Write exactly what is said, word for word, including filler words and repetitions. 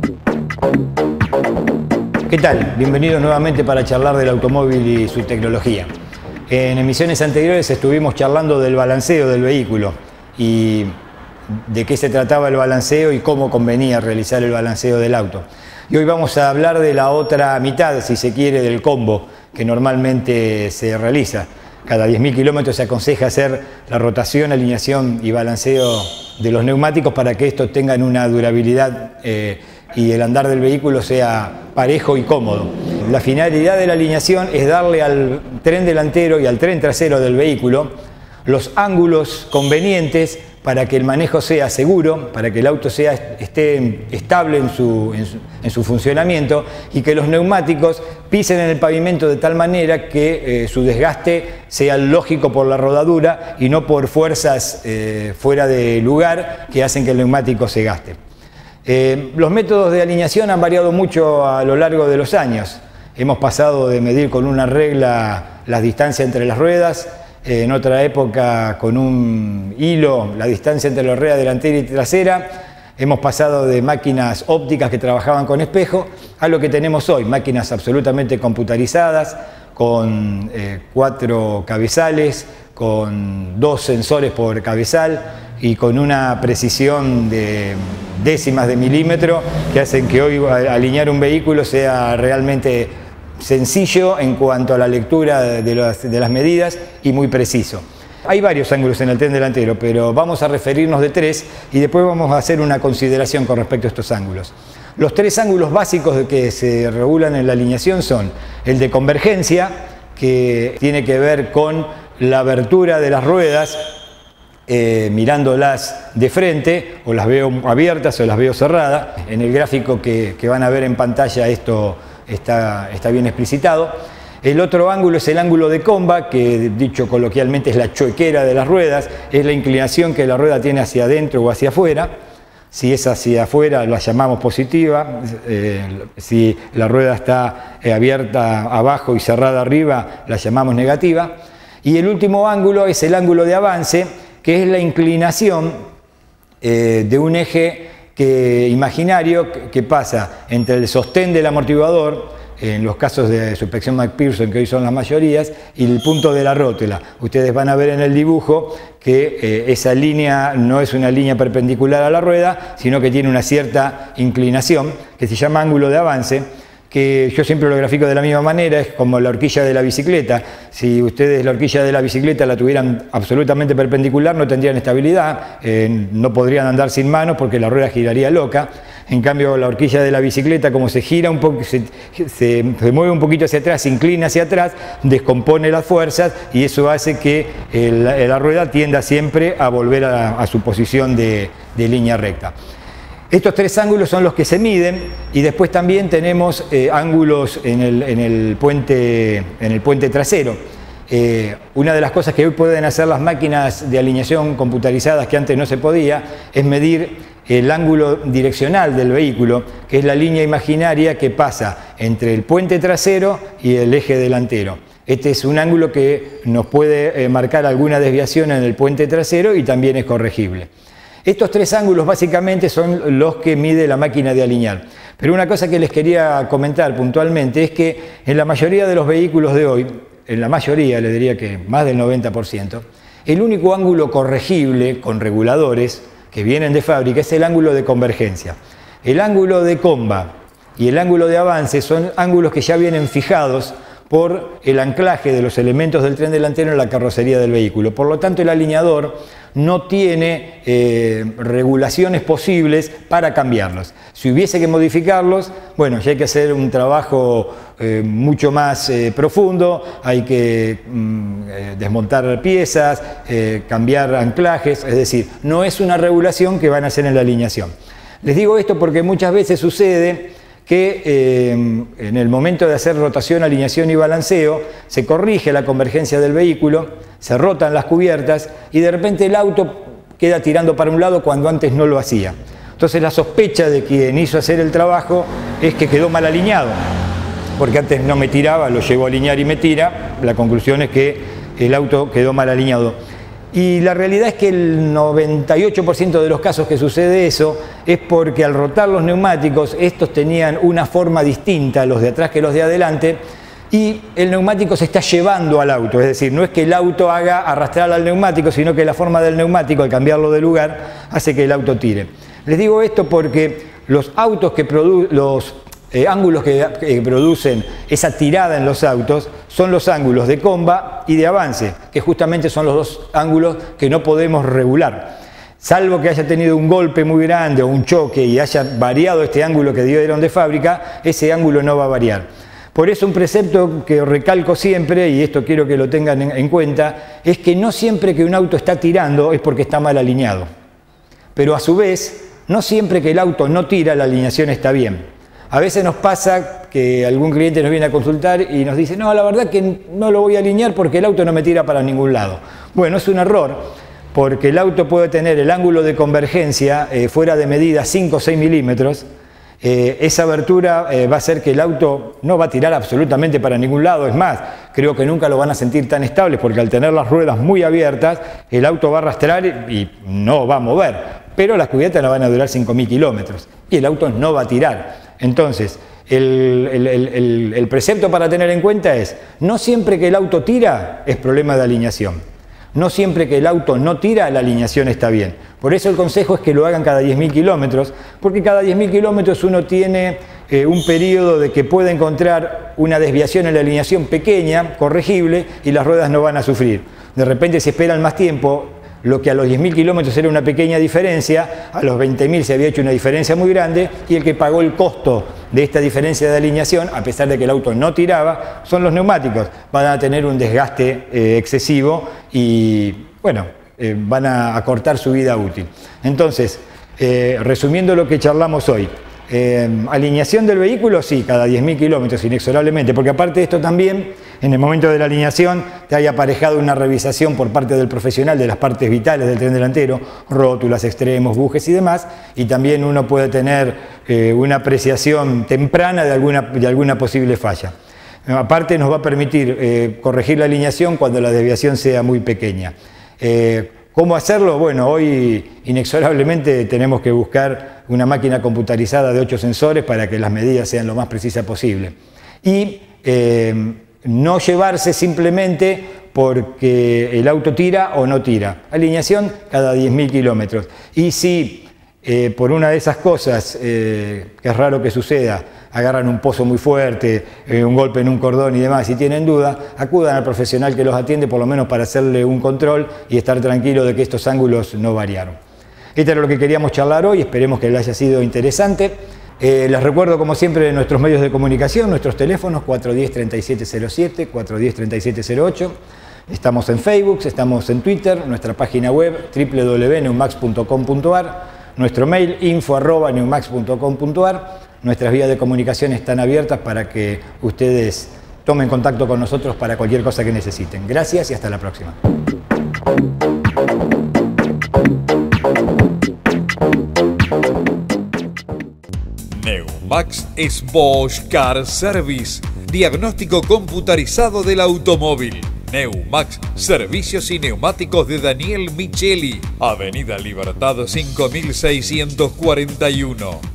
¿Qué tal? Bienvenidos nuevamente para charlar del automóvil y su tecnología. En emisiones anteriores estuvimos charlando del balanceo del vehículo y de qué se trataba el balanceo y cómo convenía realizar el balanceo del auto. Y hoy vamos a hablar de la otra mitad, si se quiere, del combo que normalmente se realiza. Cada diez mil kilómetros se aconseja hacer la rotación, alineación y balanceo de los neumáticos para que estos tengan una durabilidad eh, y el andar del vehículo sea parejo y cómodo. La finalidad de la alineación es darle al tren delantero y al tren trasero del vehículo los ángulos convenientes para que el manejo sea seguro, para que el auto sea, esté estable en su, en, su, en su funcionamiento y que los neumáticos pisen en el pavimento de tal manera que eh, su desgaste sea lógico por la rodadura y no por fuerzas eh, fuera de lugar que hacen que el neumático se gaste. Eh, los métodos de alineación han variado mucho a lo largo de los años. Hemos pasado de medir con una regla las distancias entre las ruedas, eh, en otra época con un hilo la distancia entre la rueda delantera y trasera. Hemos pasado de máquinas ópticas que trabajaban con espejo a lo que tenemos hoy, máquinas absolutamente computarizadas, con eh, cuatro cabezales, con dos sensores por cabezal y con una precisión de décimas de milímetro que hacen que hoy alinear un vehículo sea realmente sencillo en cuanto a la lectura de las, de las medidas y muy preciso. Hay varios ángulos en el tren delantero, pero vamos a referirnos de tres y después vamos a hacer una consideración con respecto a estos ángulos. Los tres ángulos básicos que se regulan en la alineación son el de convergencia, que tiene que ver con la abertura de las ruedas, eh, mirándolas de frente, o las veo abiertas o las veo cerradas. En el gráfico que, que van a ver en pantalla esto está, está bien explicitado. El otro ángulo es el ángulo de comba, que dicho coloquialmente es la chuequera de las ruedas, es la inclinación que la rueda tiene hacia adentro o hacia afuera. Si es hacia afuera la llamamos positiva, eh, si la rueda está eh, abierta abajo y cerrada arriba la llamamos negativa. Y el último ángulo es el ángulo de avance, que es la inclinación eh, de un eje que, imaginario que, que pasa entre el sostén del amortiguador, en los casos de suspensión McPherson, que hoy son las mayorías, y el punto de la rótula. Ustedes van a ver en el dibujo que eh, esa línea no es una línea perpendicular a la rueda, sino que tiene una cierta inclinación, que se llama ángulo de avance, que yo siempre lo grafico de la misma manera, es como la horquilla de la bicicleta. Si ustedes la horquilla de la bicicleta la tuvieran absolutamente perpendicular, no tendrían estabilidad, eh, no podrían andar sin manos porque la rueda giraría loca. En cambio, la horquilla de la bicicleta, como se gira un poco, se, se, se mueve un poquito hacia atrás, se inclina hacia atrás, descompone las fuerzas y eso hace que el, la rueda tienda siempre a volver a, a su posición de, de línea recta. Estos tres ángulos son los que se miden y después también tenemos eh, ángulos en el, en, el puente, en el puente trasero. Eh, una de las cosas que hoy pueden hacer las máquinas de alineación computarizadas que antes no se podía es medir el ángulo direccional del vehículo, que es la línea imaginaria que pasa entre el puente trasero y el eje delantero. Este es un ángulo que nos puede eh, marcar alguna desviación en el puente trasero y también es corregible. Estos tres ángulos básicamente son los que mide la máquina de alinear. Pero una cosa que les quería comentar puntualmente es que en la mayoría de los vehículos de hoy, en la mayoría, les diría que más del noventa por ciento, el único ángulo corregible con reguladores que vienen de fábrica es el ángulo de convergencia. El ángulo de comba y el ángulo de avance son ángulos que ya vienen fijados por el anclaje de los elementos del tren delantero en la carrocería del vehículo. Por lo tanto, el alineador no tiene eh, regulaciones posibles para cambiarlos. Si hubiese que modificarlos, bueno, ya hay que hacer un trabajo eh, mucho más eh, profundo, hay que mm, eh, desmontar piezas, eh, cambiar anclajes, es decir, no es una regulación que van a hacer en la alineación. Les digo esto porque muchas veces sucede que eh, en el momento de hacer rotación, alineación y balanceo se corrige la convergencia del vehículo, se rotan las cubiertas y de repente el auto queda tirando para un lado cuando antes no lo hacía. Entonces la sospecha de quien hizo hacer el trabajo es que quedó mal alineado, porque antes no me tiraba, lo llevo a alinear y me tira. La conclusión es que el auto quedó mal alineado. Y la realidad es que el noventa y ocho por ciento de los casos que sucede eso es porque al rotar los neumáticos, estos tenían una forma distinta, los de atrás que los de adelante, y el neumático se está llevando al auto, es decir, no es que el auto haga arrastrar al neumático, sino que la forma del neumático, al cambiarlo de lugar, hace que el auto tire. Les digo esto porque los autos que producen, los eh, ángulos que, que producen esa tirada en los autos, son los ángulos de comba y de avance, que justamente son los dos ángulos que no podemos regular. Salvo que haya tenido un golpe muy grande o un choque y haya variado este ángulo que dieron de fábrica, ese ángulo no va a variar. Por eso un precepto que recalco siempre, y esto quiero que lo tengan en cuenta, es que no siempre que un auto está tirando es porque está mal alineado. Pero a su vez, no siempre que el auto no tira, la alineación está bien. A veces nos pasa que algún cliente nos viene a consultar y nos dice, no, la verdad que no lo voy a alinear porque el auto no me tira para ningún lado. Bueno, es un error, porque el auto puede tener el ángulo de convergencia eh, fuera de medida cinco o seis milímetros. Eh, esa abertura eh, va a hacer que el auto no va a tirar absolutamente para ningún lado. Es más, creo que nunca lo van a sentir tan estable porque al tener las ruedas muy abiertas, el auto va a arrastrar y no va a mover. Pero las cubetas no van a durar cinco mil kilómetros y el auto no va a tirar. Entonces, el, el, el, el precepto para tener en cuenta es, no siempre que el auto tira es problema de alineación. No siempre que el auto no tira, la alineación está bien. Por eso el consejo es que lo hagan cada diez mil kilómetros, porque cada diez mil kilómetros uno tiene eh, un periodo de que puede encontrar una desviación en la alineación pequeña, corregible, y las ruedas no van a sufrir. De repente, si esperan más tiempo, lo que a los diez mil kilómetros era una pequeña diferencia, a los veinte mil se había hecho una diferencia muy grande, y el que pagó el costo de esta diferencia de alineación, a pesar de que el auto no tiraba, son los neumáticos. Van a tener un desgaste eh, excesivo y, bueno, eh, van a acortar su vida útil. Entonces, eh, resumiendo lo que charlamos hoy, eh, alineación del vehículo, sí, cada diez mil kilómetros, inexorablemente, porque aparte de esto también, en el momento de la alineación, te haya aparejado una revisación por parte del profesional de las partes vitales del tren delantero, rótulas, extremos, bujes y demás, y también uno puede tener eh, una apreciación temprana de alguna, de alguna posible falla. Aparte nos va a permitir eh, corregir la alineación cuando la desviación sea muy pequeña. Eh, ¿Cómo hacerlo? Bueno, hoy inexorablemente tenemos que buscar una máquina computarizada de ocho sensores para que las medidas sean lo más precisas posible. Y eh, no llevarse simplemente porque el auto tira o no tira. Alineación cada diez mil kilómetros. Y si eh, por una de esas cosas, eh, que es raro que suceda, agarran un pozo muy fuerte, eh, un golpe en un cordón y demás, si tienen duda, acudan al profesional que los atiende por lo menos para hacerle un control y estar tranquilo de que estos ángulos no variaron. Esto era lo que queríamos charlar hoy, esperemos que les haya sido interesante. Eh, les recuerdo, como siempre, nuestros medios de comunicación, nuestros teléfonos cuatro uno cero, treinta y siete cero siete, cuatro uno cero, treinta y siete cero ocho. Estamos en Facebook, estamos en Twitter, nuestra página web w w w punto neumax punto com punto a r, nuestro mail info arroba neumax punto com punto a r. Nuestras vías de comunicación están abiertas para que ustedes tomen contacto con nosotros para cualquier cosa que necesiten. Gracias y hasta la próxima. Neumax es Bosch Car Service, diagnóstico computarizado del automóvil. Neumax, servicios y neumáticos de Daniel Micheli, Avenida Libertad cinco mil seiscientos cuarenta y uno.